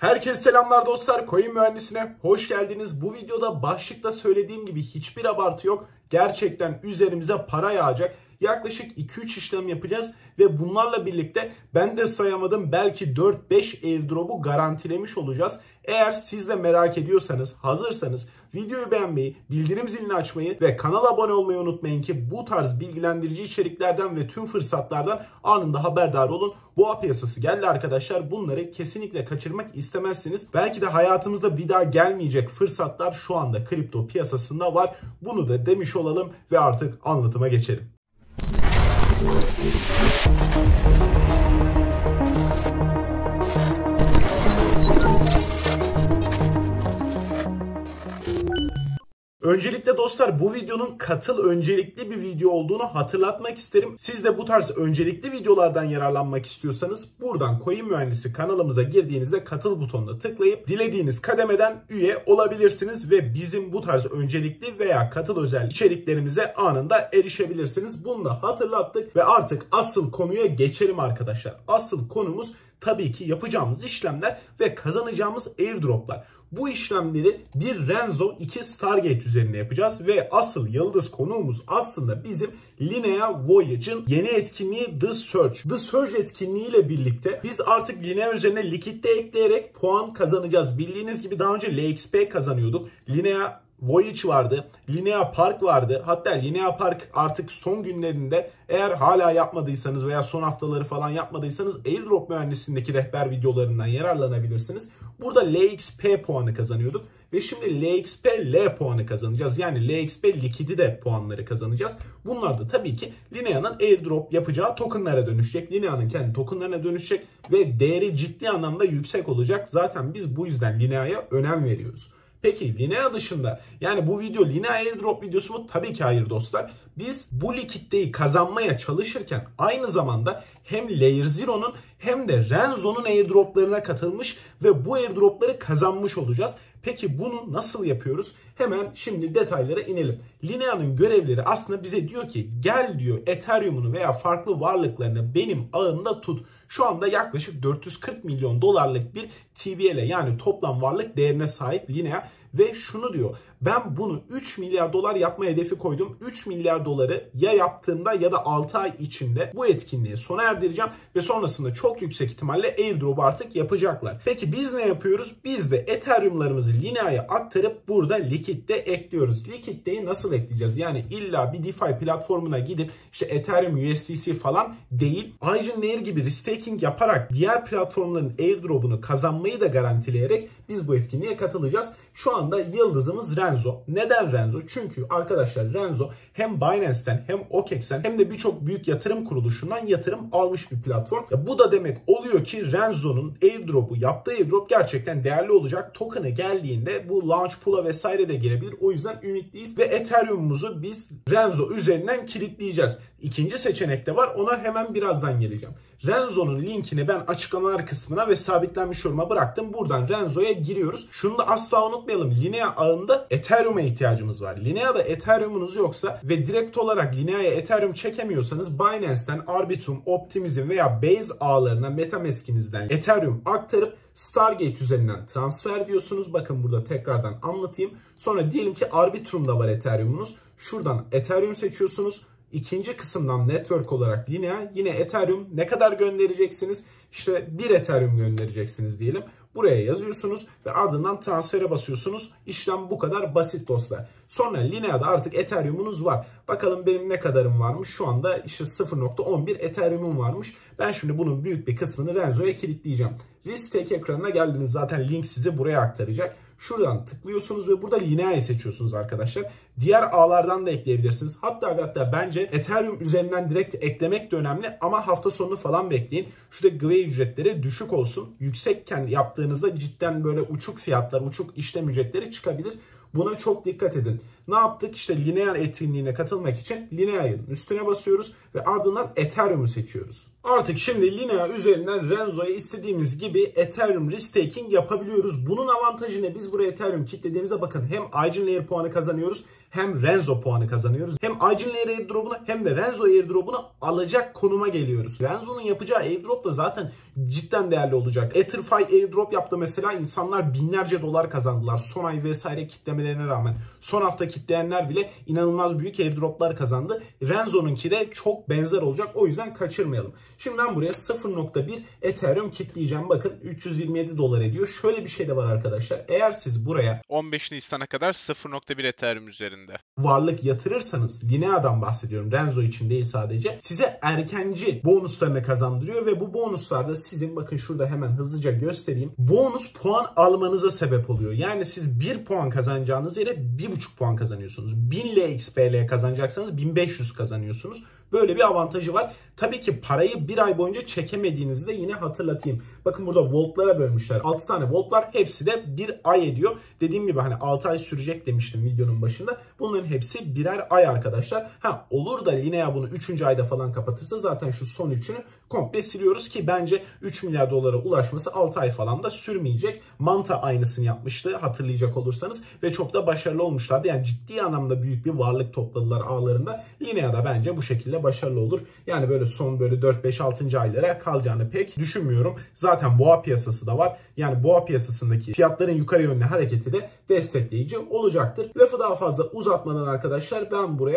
Herkese selamlar dostlar. Coin Mühendisine hoş geldiniz. Bu videoda başlıkta söylediğim gibi hiçbir abartı yok. Gerçekten üzerimize para yağacak. Yaklaşık 2-3 işlem yapacağız ve bunlarla birlikte ben de sayamadım belki 4-5 airdrop'u garantilemiş olacağız. Eğer siz de merak ediyorsanız, hazırsanız videoyu beğenmeyi, bildirim zilini açmayı ve kanala abone olmayı unutmayın ki bu tarz bilgilendirici içeriklerden ve tüm fırsatlardan anında haberdar olun. Boğa piyasası geldi arkadaşlar. Bunları kesinlikle kaçırmak istemezsiniz. Belki de hayatımızda bir daha gelmeyecek fırsatlar şu anda kripto piyasasında var. Bunu da demiş olalım ve artık anlatıma geçelim. Öncelikle dostlar bu videonun katıl öncelikli bir video olduğunu hatırlatmak isterim. Siz de bu tarz öncelikli videolardan yararlanmak istiyorsanız buradan Coin Mühendisi kanalımıza girdiğinizde katıl butonuna tıklayıp dilediğiniz kademeden üye olabilirsiniz ve bizim bu tarz öncelikli veya katıl özel içeriklerimize anında erişebilirsiniz. Bunu da hatırlattık ve artık asıl konuya geçelim arkadaşlar. Asıl konumuz tabii ki yapacağımız işlemler ve kazanacağımız airdroplar. Bu işlemleri bir Renzo 2 Stargate üzerine yapacağız ve asıl yıldız konuğumuz aslında bizim Linea Voyage'ın yeni etkinliği The Surge. The Surge etkinliğiyle birlikte biz artık Linea üzerine likitte ekleyerek puan kazanacağız. Bildiğiniz gibi daha önce LXP kazanıyorduk. Linea Voyage vardı, Linea Park vardı. Hatta Linea Park artık son günlerinde eğer hala yapmadıysanız veya son haftaları falan yapmadıysanız airdrop mühendisindeki rehber videolarından yararlanabilirsiniz. Burada LXP puanı kazanıyorduk ve şimdi LXP L puanı kazanacağız. Yani LXP likidi de puanları kazanacağız. Bunlar da tabii ki Linea'nın airdrop yapacağı tokenlara dönüşecek. Linea'nın kendi tokenlarına dönüşecek ve değeri ciddi anlamda yüksek olacak. Zaten biz bu yüzden Linea'ya önem veriyoruz. Peki Linea dışında, yani bu video Linea airdrop videosu mu? Tabii ki hayır dostlar. Biz bu likiditeyi kazanmaya çalışırken aynı zamanda hem Layer Zero'nun hem de Renzo'nun airdroplarına katılmış ve bu airdropları kazanmış olacağız. Peki bunu nasıl yapıyoruz? Hemen şimdi detaylara inelim. Linea'nın görevleri aslında bize diyor ki gel diyor Ethereum'unu veya farklı varlıklarını benim ağımda tut. Şu anda yaklaşık 440 milyon dolarlık bir TVL'e yani toplam varlık değerine sahip Linea. Ve şunu diyor, ben bunu 3 milyar dolar yapma hedefi koydum. 3 milyar doları ya yaptığımda ya da 6 ay içinde bu etkinliği sona erdireceğim. Ve sonrasında çok yüksek ihtimalle airdrop'u artık yapacaklar. Peki biz ne yapıyoruz? Biz de Ethereum'larımızı Linea'ya aktarıp burada likitte ekliyoruz. Likiditeyi nasıl ekleyeceğiz? Yani illa bir DeFi platformuna gidip işte Ethereum USDC falan değil. Ayrıca Layer gibi restaking yaparak diğer platformların airdrop'unu kazanmayı da garantileyerek biz bu etkinliğe katılacağız. Şu anda yıldızımız Renzo. Neden Renzo? Çünkü arkadaşlar Renzo hem Binance'ten hem OKEX'ten hem de birçok büyük yatırım kuruluşundan yatırım almış bir platform. Bu da demek oluyor ki Renzo'nun airdrop'u, yaptığı airdrop gerçekten değerli olacak. Token'ı geldiğinde bu launch pool'a vesaire de girebilir. O yüzden ümitliyiz ve Ethereum'umuzu biz Renzo üzerinden kilitleyeceğiz. İkinci seçenek de var. Ona hemen birazdan geleceğim. Renzo'nun linkini ben açıklamalar kısmına ve sabitlenmiş yoruma bıraktım. Buradan Renzo'ya giriyoruz. Şunu da asla unutmayalım. Linea ağında Ethereum'a ihtiyacımız var. Linea'da Ethereum'unuz yoksa ve direkt olarak Linea'ya Ethereum çekemiyorsanız Binance'ten Arbitrum, Optimism veya Base ağlarına MetaMask'inizden Ethereum aktarıp Stargate üzerinden transfer diyorsunuz. Bakın burada tekrardan anlatayım. Sonra diyelim ki Arbitrum'da var Ethereum'unuz. Şuradan Ethereum seçiyorsunuz. İkinci kısımdan network olarak Linea, yine Ethereum ne kadar göndereceksiniz? İşte 1 Ethereum göndereceksiniz diyelim. Buraya yazıyorsunuz ve ardından transfere basıyorsunuz. İşlem bu kadar basit dostlar. Sonra Linea'da artık Ethereum'unuz var. Bakalım benim ne kadarım varmış? Şu anda işte 0.11 Ethereum'um varmış. Ben şimdi bunun büyük bir kısmını Renzo'ya kilitleyeceğim. Restake ekranına geldiniz, zaten link sizi buraya aktaracak. Şuradan tıklıyorsunuz ve burada Linea'yı seçiyorsunuz arkadaşlar. Diğer ağlardan da ekleyebilirsiniz. Hatta bence Ethereum üzerinden direkt eklemek de önemli ama hafta sonunu falan bekleyin. Şurada GWI ücretleri düşük olsun. Yüksekken yaptığınızda cidden böyle uçuk fiyatlar, uçuk işlem ücretleri çıkabilir. Buna çok dikkat edin. Ne yaptık? İşte Linea etkinliğine katılmak için Linea'nın üstüne basıyoruz ve ardından Ethereum'u seçiyoruz. Artık şimdi Linea üzerinden Renzo'ya istediğimiz gibi Ethereum restaking yapabiliyoruz. Bunun avantajı ne? Biz buraya Ethereum kilitlediğimizde bakın hem Eigenlayer puanı kazanıyoruz hem Renzo puanı kazanıyoruz. Hem Eigenlayer airdrop'unu hem de Renzo airdrop'unu alacak konuma geliyoruz. Renzo'nun yapacağı airdrop da zaten cidden değerli olacak. Etherfi airdrop yaptı mesela, insanlar binlerce dolar kazandılar. Son ay vesaire kitlemelerine rağmen. Son hafta kitleyenler bile inanılmaz büyük airdroplar kazandı. Renzo'nunki de çok benzer olacak. O yüzden kaçırmayalım. Şimdi ben buraya 0.1 Ethereum kitleyeceğim. Bakın 327 dolar ediyor. Şöyle bir şey de var arkadaşlar. Eğer siz buraya 15 Nisan'a kadar 0.1 Ethereum üzerinde varlık yatırırsanız, Linea'dan bahsediyorum, Renzo için değil sadece, size erkenci bonuslarını kazandırıyor ve bu bonuslarda sizin, bakın şurada hemen hızlıca göstereyim, bonus puan almanıza sebep oluyor. Yani siz 1 puan kazanacağınız yere 1,5 puan kazanıyorsunuz. 1000 LXPL kazanacaksanız 1500 kazanıyorsunuz. Böyle bir avantajı var. Tabii ki parayı bir ay boyunca çekemediğinizi de yine hatırlatayım. Bakın burada voltlara bölmüşler. 6 tane volt var. Hepsi de bir ay ediyor. Dediğim gibi hani 6 ay sürecek demiştim videonun başında. Bunların hepsi birer ay arkadaşlar. Olur da Linea bunu 3. ayda falan kapatırsa zaten şu son 3'ünü komple siliyoruz ki bence 3 milyar dolara ulaşması 6 ay falan da sürmeyecek. Manta aynısını yapmıştı hatırlayacak olursanız ve çok da başarılı olmuşlardı. Yani ciddi anlamda büyük bir varlık topladılar ağlarında. Linea da bence bu şekilde başarılı olur. Yani böyle son 4-5-6. aylara kalacağını pek düşünmüyorum. Zaten boğa piyasası da var. Yani boğa piyasasındaki fiyatların yukarı yönlü hareketi de destekleyici olacaktır. Lafı daha fazla uzatmadan arkadaşlar ben buraya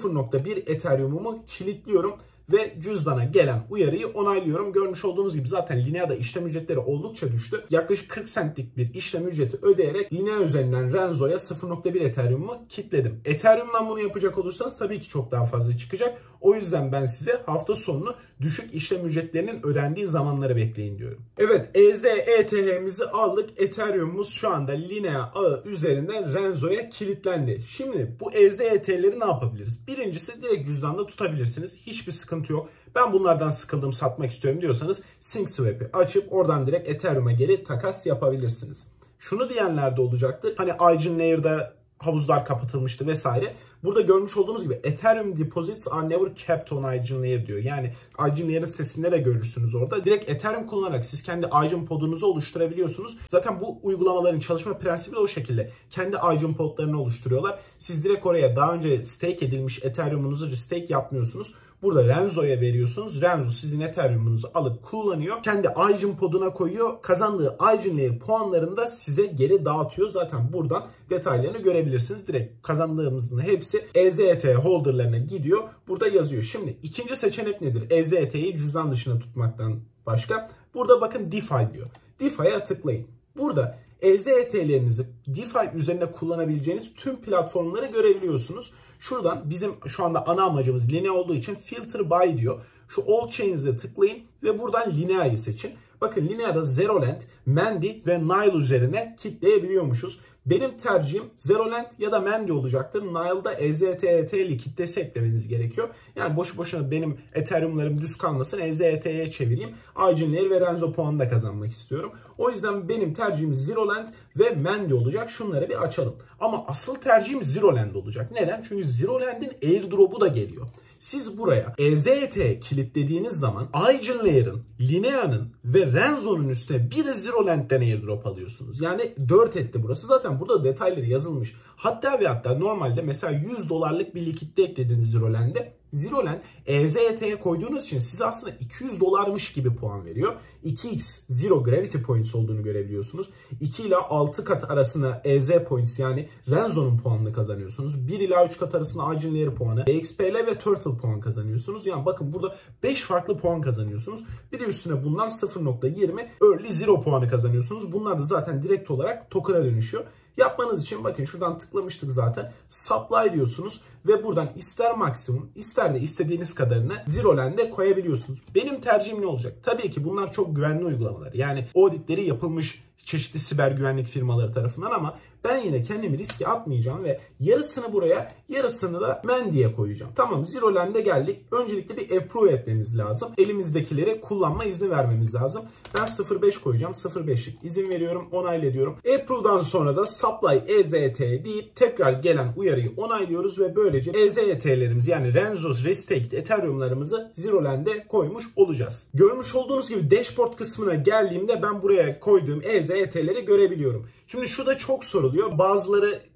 0.1 Ethereum'umu kilitliyorum ve cüzdana gelen uyarıyı onaylıyorum. Görmüş olduğunuz gibi zaten Linea'da işlem ücretleri oldukça düştü. Yaklaşık 40 centlik bir işlem ücreti ödeyerek Linea üzerinden Renzo'ya 0.1 Ethereum'u kilitledim. Ethereum'dan bunu yapacak olursanız tabii ki çok daha fazla çıkacak. O yüzden ben size hafta sonunu düşük işlem ücretlerinin ödendiği zamanları bekleyin diyorum. Evet, ETH'mizi aldık. Ethereum'umuz şu anda Linea ağı üzerinden Renzo'ya kilitlendi. Şimdi bu ETH'leri ne yapabiliriz? Birincisi direkt cüzdanda tutabilirsiniz. Hiçbir sıkıntı yok. Ben bunlardan sıkıldım, satmak istiyorum diyorsanız SyncSwap'i açıp oradan direkt Ethereum'a geri takas yapabilirsiniz. Şunu diyenler de olacaktır. Hani Eigenlayer'da havuzlar kapatılmıştı vesaire. Burada görmüş olduğunuz gibi Ethereum deposits are never kept on Eigenlayer diyor. Yani Eigenlayer'ın sitesinde de görürsünüz orada. Direkt Ethereum kullanarak siz kendi Eigen podunuzu oluşturabiliyorsunuz. Zaten bu uygulamaların çalışma prensibi de o şekilde. Kendi Eigen podlarını oluşturuyorlar. Siz direkt oraya daha önce stake edilmiş Ethereum'unuzu restake yapmıyorsunuz. Burada Renzo'ya veriyorsunuz. Renzo sizin Ethereum'unuzu alıp kullanıyor. Kendi Eigen poduna koyuyor. Kazandığı Eigenlayer puanlarını da size geri dağıtıyor. Zaten buradan detaylarını görebilirsiniz. Direkt kazandığımızın hepsi ETH holderlarına gidiyor. Burada yazıyor. Şimdi ikinci seçenek nedir? ETH'yi cüzdan dışına tutmaktan başka. Burada bakın DeFi diyor. DeFi'ye tıklayın. Burada ETH'lerinizi DeFi üzerinde kullanabileceğiniz tüm platformları görebiliyorsunuz. Şuradan bizim şu anda ana amacımız Linea olduğu için Filter By diyor. Şu All Chains'e tıklayın ve buradan Linea'yı seçin. Bakın Linea'da Zerolend, Mandy ve Nile üzerine kitleyebiliyormuşuz. Benim tercihim Zerolend ya da Mandy olacaktır. Nile'da ETH'li kitlesi eklemeniz gerekiyor. Yani boşu boşuna benim Ethereum'larım düz kalmasın, ETH'ye çevireyim. Eigenlayer ve Renzo puanı da kazanmak istiyorum. O yüzden benim tercihim Zerolend ve Mandy olacak. Şunları bir açalım. Ama asıl tercihim Zerolend olacak. Neden? Çünkü Zerolend'in airdrop'u da geliyor. Siz buraya ETH kilitlediğiniz zaman Eigenlayer'ın, Linea'nın ve Renzo'nun üstüne bir de Zerolend'den airdrop alıyorsunuz. Yani 4 etti burası. Zaten burada detayları yazılmış. Hatta ve hatta normalde mesela 100 dolarlık bir likitte eklediniz Zerolend'e. Zerolend ETH'ye koyduğunuz için size aslında 200 dolarmış gibi puan veriyor. 2x Zero Gravity Points olduğunu görebiliyorsunuz. 2 ila 6 kat arasında EZ Points yani Renzo'nun puanını kazanıyorsunuz. 1 ila 3 kat arasında Eigenlayer puanı, XPL ve Turtle puan kazanıyorsunuz. Yani bakın burada 5 farklı puan kazanıyorsunuz. Bir de üstüne bundan 0.20 Early Zero puanı kazanıyorsunuz. Bunlar da zaten direkt olarak token'a dönüşüyor. Yapmanız için bakın şuradan tıklamıştık zaten. Supply diyorsunuz ve buradan ister maksimum ister de istediğiniz kadarını Zerolend'e koyabiliyorsunuz. Benim tercihim ne olacak? Tabii ki bunlar çok güvenli uygulamalar. Yani auditleri yapılmış çeşitli siber güvenlik firmaları tarafından ama ben yine kendimi riske atmayacağım ve yarısını buraya, yarısını da Mandy'ye koyacağım. Tamam, Zerolend'e geldik. Öncelikle bir approve etmemiz lazım. Elimizdekileri kullanma izni vermemiz lazım. Ben 0.5 koyacağım. 0.5'lik izin veriyorum. Onaylıyorum. Approve'dan sonra da supply ETH deyip tekrar gelen uyarıyı onaylıyoruz ve böylece ETH'lerimiz yani Renzo's Restaked Ethereum'larımızı Zerolend'e koymuş olacağız. Görmüş olduğunuz gibi dashboard kısmına geldiğimde ben buraya koyduğum ETH'leri görebiliyorum. Şimdi şu da çok soruluyor. Bazıları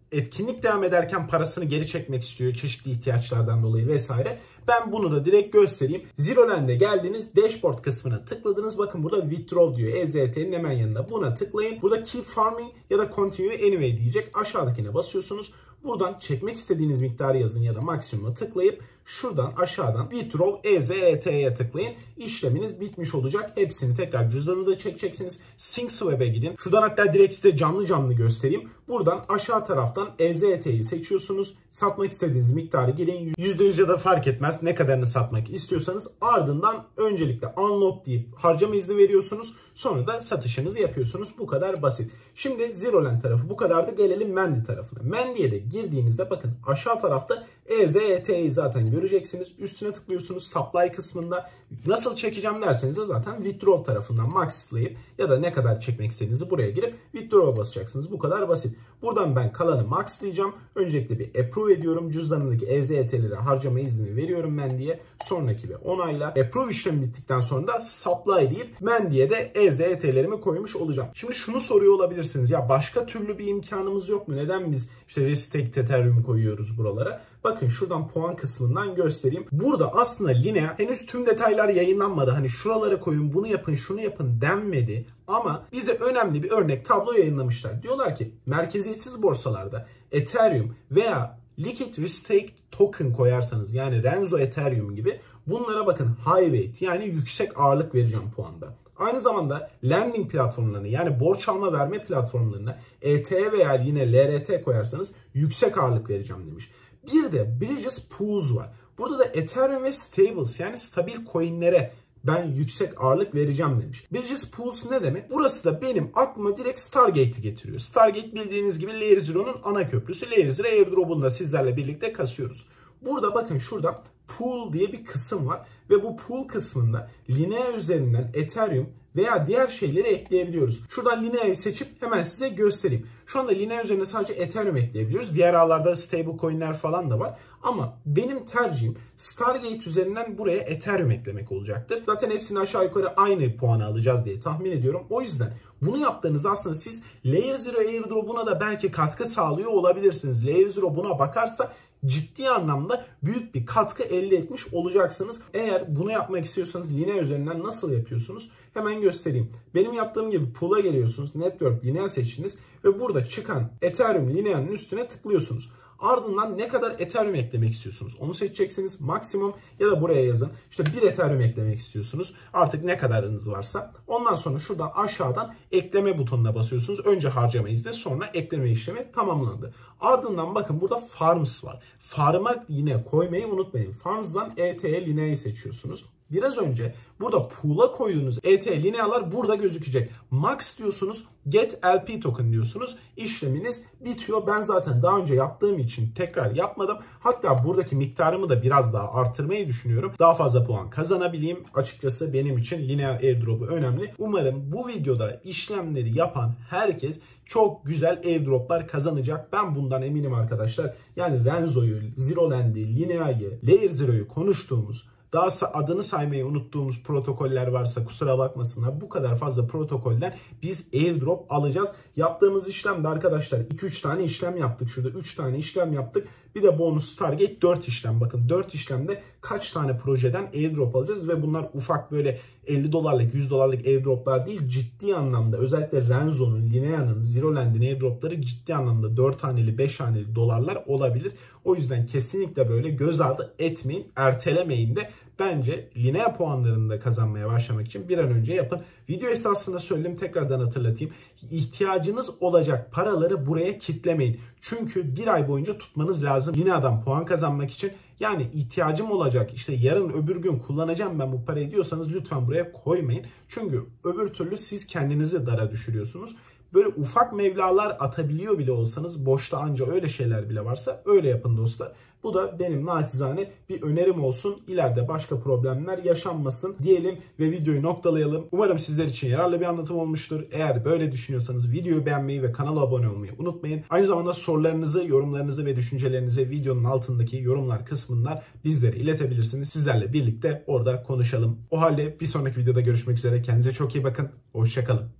etkinlik devam ederken parasını geri çekmek istiyor çeşitli ihtiyaçlardan dolayı vesaire. Ben bunu da direkt göstereyim. Zeroland'e geldiniz, dashboard kısmına tıkladınız. Bakın burada withdraw diyor. EZT'nin hemen yanında. Buna tıklayın. Burada keep farming ya da continue anyway diyecek. Aşağıdakine basıyorsunuz. Buradan çekmek istediğiniz miktarı yazın ya da maksimuma tıklayıp şuradan aşağıdan withdraw EZT'ye tıklayın. İşleminiz bitmiş olacak. Hepsini tekrar cüzdanınıza çekeceksiniz. Sync Swap'e gidin. Şuradan hatta direkt size canlı göstereyim. Buradan aşağı taraftan EZT'yi seçiyorsunuz. Satmak istediğiniz miktarı girin. %100 ya da fark etmez ne kadarını satmak istiyorsanız. Ardından öncelikle unlock deyip harcama izni veriyorsunuz. Sonra da satışınızı yapıyorsunuz. Bu kadar basit. Şimdi Zeroland tarafı bu kadardı. Gelelim Mandy tarafına. Mandy'ye de girdiğinizde bakın aşağı tarafta EZT'yi zaten göreceksiniz. Üstüne tıklıyorsunuz supply kısmında. Nasıl çekeceğim derseniz de zaten withdraw tarafından maxlayıp ya da ne kadar çekmek istediğinizi buraya girip withdraw'a basacaksınız. Bu kadar basit. Buradan ben kalanı maxlayacağım. Öncelikle bir approve ediyorum. Cüzdanımdaki EZT'lere harcama izni veriyorum Mandy'ye. Sonraki bir onayla. Approve işlemi bittikten sonra da supply deyip Mandy'ye de EZT'lerimi koymuş olacağım. Şimdi şunu soruyor olabilirsiniz. Ya başka türlü bir imkanımız yok mu? Neden biz işte Restake Ethereum koyuyoruz buralara? Bakın şuradan puan kısmından göstereyim. Burada aslında Linea henüz tüm detaylar yayınlanmadı. Hani şuralara koyun, bunu yapın, şunu yapın denmedi. Ama bize önemli bir örnek tablo yayınlamışlar. Diyorlar ki merkeziyetsiz borsalarda Ethereum veya Liquid Restake Token koyarsanız yani Renzo Ethereum gibi bunlara bakın high weight yani yüksek ağırlık vereceğim puanda. Aynı zamanda lending platformlarına yani borç alma verme platformlarına ETH veya yine LRT koyarsanız yüksek ağırlık vereceğim demiş. Bir de Bridges Pools var. Burada da Ethereum ve Stables yani stabil coinlere ben yüksek ağırlık vereceğim demiş. Bridges Pools ne demek? Burası da benim aklıma direkt Stargate'i getiriyor. Stargate bildiğiniz gibi Layer Zero'nun ana köprüsü. Layer Zero airdrop'unu da sizlerle birlikte kasıyoruz. Burada bakın şurada pool diye bir kısım var ve bu pool kısmında Linea üzerinden Ethereum veya diğer şeyleri ekleyebiliyoruz. Şuradan Linea'yı seçip hemen size göstereyim. Şu anda Linea üzerine sadece Ethereum ekleyebiliyoruz. Diğer ağlarda stablecoin'ler falan da var. Ama benim tercihim Stargate üzerinden buraya Ethereum eklemek olacaktır. Zaten hepsini aşağı yukarı aynı puanı alacağız diye tahmin ediyorum. O yüzden bunu yaptığınızda aslında siz Layer Zero airdrop'una da belki katkı sağlıyor olabilirsiniz. Layer Zero buna bakarsa ciddi anlamda büyük bir katkı elde etmiş olacaksınız. Eğer bunu yapmak istiyorsanız Linea üzerinden nasıl yapıyorsunuz? Hemen göstereyim. Benim yaptığım gibi pool'a geliyorsunuz. Network Linea seçtiniz ve burada çıkan Ethereum Linea'nın üstüne tıklıyorsunuz. Ardından ne kadar Ethereum eklemek istiyorsunuz? Onu seçeceksiniz. Maksimum ya da buraya yazın. İşte 1 Ethereum eklemek istiyorsunuz. Artık ne kadarınız varsa. Ondan sonra şuradan aşağıdan ekleme butonuna basıyorsunuz. Önce harcama izni sonra ekleme işlemi tamamlandı. Ardından bakın burada Farms var. Farm'a yine koymayı unutmayın. Farms'dan ETH Linea'yı seçiyorsunuz. Biraz önce burada pool'a koyduğunuz ETH Linea'lar burada gözükecek. Max diyorsunuz, get LP token diyorsunuz. İşleminiz bitiyor. Ben zaten daha önce yaptığım için tekrar yapmadım. Hatta buradaki miktarımı da biraz daha artırmayı düşünüyorum. Daha fazla puan kazanabileyim. Açıkçası benim için Linea airdrop'u önemli. Umarım bu videoda işlemleri yapan herkes çok güzel airdroplar kazanacak. Ben bundan eminim arkadaşlar. Yani Renzo'yu, Zeroland'i, Linea'yı, Layer Zero'yu konuştuğumuz, daha adını saymayı unuttuğumuz protokoller varsa kusura bakmasınlar. Bu kadar fazla protokolden biz airdrop alacağız. Yaptığımız işlemde arkadaşlar 2-3 tane işlem yaptık. Şurada 3 tane işlem yaptık. Bir de bonus Stargate 4 işlem. Bakın 4 işlemde kaç tane projeden airdrop alacağız ve bunlar ufak böyle 50 dolarlık 100 dolarlık airdroplar değil, ciddi anlamda özellikle Renzo'nun, Linea'nın, Zeroland'in airdropları ciddi anlamda 4 haneli 5 haneli dolarlar olabilir. O yüzden kesinlikle böyle göz ardı etmeyin, ertelemeyin de bence Linea puanlarını da kazanmaya başlamak için bir an önce yapın. Video esasında söyledim, tekrardan hatırlatayım. İhtiyacınız olacak paraları buraya kitlemeyin. Çünkü bir ay boyunca tutmanız lazım Linea'dan puan kazanmak için. Yani ihtiyacım olacak, işte yarın öbür gün kullanacağım ben bu parayı diyorsanız lütfen buraya koymayın. Çünkü öbür türlü siz kendinizi dara düşürüyorsunuz. Böyle ufak mevlalar atabiliyor bile olsanız, boşta anca öyle şeyler bile varsa öyle yapın dostlar. Bu da benim naçizane bir önerim olsun. İleride başka problemler yaşanmasın diyelim ve videoyu noktalayalım. Umarım sizler için yararlı bir anlatım olmuştur. Eğer böyle düşünüyorsanız videoyu beğenmeyi ve kanala abone olmayı unutmayın. Aynı zamanda sorularınızı, yorumlarınızı ve düşüncelerinizi videonun altındaki yorumlar kısmından bizlere iletebilirsiniz. Sizlerle birlikte orada konuşalım. O halde bir sonraki videoda görüşmek üzere. Kendinize çok iyi bakın. Hoşça kalın.